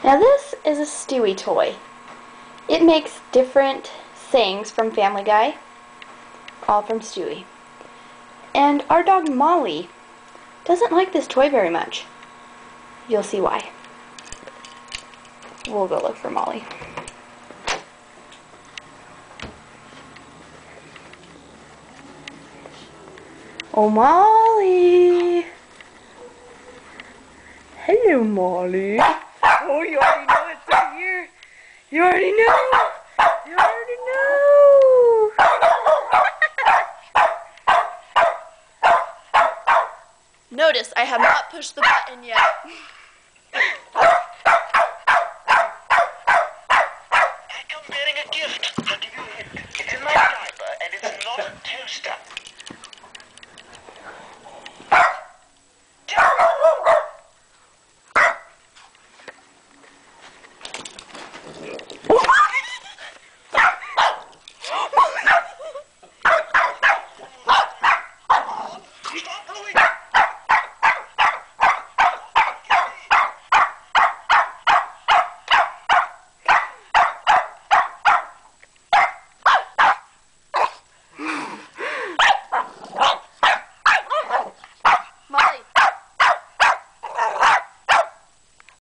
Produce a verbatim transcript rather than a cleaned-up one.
Now this is a Stewie toy. It makes different sayings from Family Guy, all from Stewie. And our dog Molly doesn't like this toy very much. You'll see why. We'll go look for Molly. Oh, Molly! Hello, Molly. Oh, you already know it's right here. You already know. You already know. Notice I have not pushed the button yet. I'm getting a gift. I'll give you a hint. It's in my diaper, and it's not a toaster.